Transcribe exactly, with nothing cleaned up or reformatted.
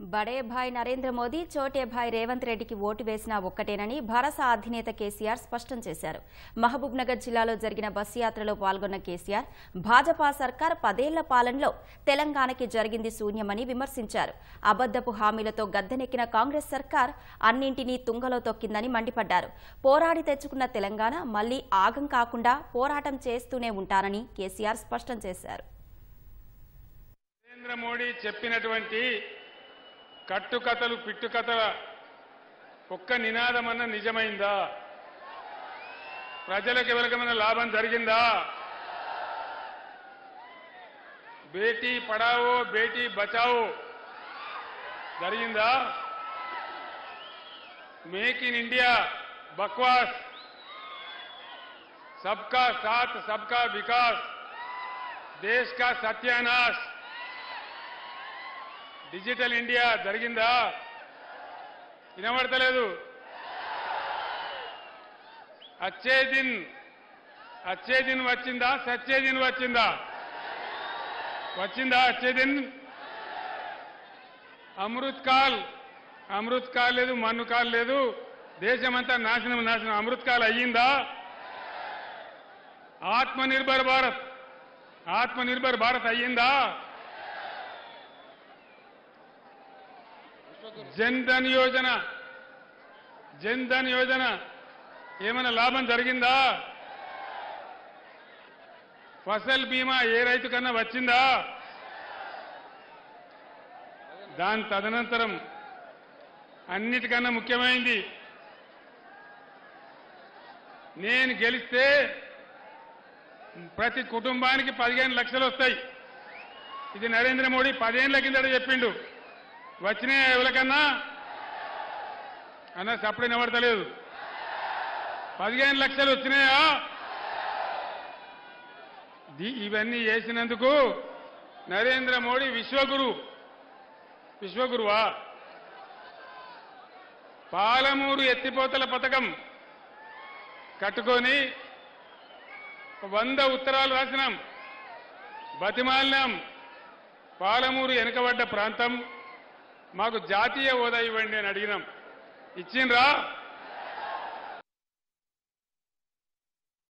బడే భాయ్ నరేంద్ర మోదీ చోటే భాయ్ రేవంత్ రెడ్డికి ఓటు వేసినా ఒక్కటేనని భారత అధినేత కేసీఆర్ స్పష్టం చేశారు. మహబూబ్ నగర్ జిల్లాలో జరిగిన బస్సు యాత్రలో పాల్గొన్న కేసీఆర్ భాజపా సర్కార్ పదేళ్ల పాలనలో తెలంగాణకి జరిగింది శూన్యమని విమర్శించారు. అబద్దపు హామీలతో గద్దెనెక్కిన కాంగ్రెస్ సర్కార్ అన్నింటినీ తుంగలో తొక్కిందని మండిపడ్డారు. పోరాడి తెచ్చుకున్న తెలంగాణ మళ్లీ ఆగం కాకుండా పోరాటం చేస్తూనే ఉంటారని కేసీఆర్ స్పష్టం చేశారు. నరేంద్ర మోడీ చెప్పినటువంటి కట్టుకథలు పిట్టుకథల ఒక్క నినాదమన్న నిజమైందా? ప్రజలకు ఎవరికైనా లాభం జరిగిందా? బేటీ పడావో బేటీ బచావో జరిగిందా? మేక్ ఇన్ ఇండియా బక్వాస్, सबका साथ सबका विकास, देश का सत्यानाश, డిజిటల్ ఇండియా జరిగిందా? వినబడతలేదు. అచ్చే దిన్ అచ్చే దిన్ వచ్చిందా? సచ్చే దిన్ వచ్చిందా? వచ్చిందా అచ్చే దిన్? అమృత్ కాల్ అమృత్ కాల్ లేదు, మన్ను కాల్ లేదు, దేశమంతా నాశనం నాశనం. అమృత్ కాల్ అయ్యిందా? ఆత్మనిర్భర్ భారత్ ఆత్మనిర్భర్ భారత్ అయ్యిందా? జన్ధన్ యోజన జన్ధన్ యోజన ఏమైనా లాభం జరిగిందా? ఫసల్ బీమా ఏ రైతు కన్నా వచ్చిందా? దాని తదనంతరం అన్నిటికన్నా ముఖ్యమైంది, నేను గెలిస్తే ప్రతి కుటుంబానికి పదిహేను లక్షలు వస్తాయి. ఇది నరేంద్ర మోడీ పదేళ్ల కిందట చెప్పిండు. వచ్చినాయా ఎవరికన్నా? అన్న సప్పుడు నిలబడతలేదు. పదిహేను లక్షలు వచ్చినాయా? ఇవన్నీ చేసినందుకు నరేంద్ర మోడీ విశ్వగురు విశ్వగురువా? పాలమూరు ఎత్తిపోతల పథకం కట్టుకొని వంద ఉత్తరాలు రాసినాం, బతిమాలినాం. పాలమూరు వెనుకబడ్డ ప్రాంతం, మాకు జాతీయ హోదా ఇవ్వండి అని అడిగినాం. ఇచ్చిండ్రా?